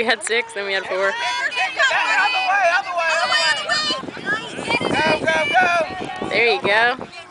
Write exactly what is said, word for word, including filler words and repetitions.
We had six, then we had four. There you go.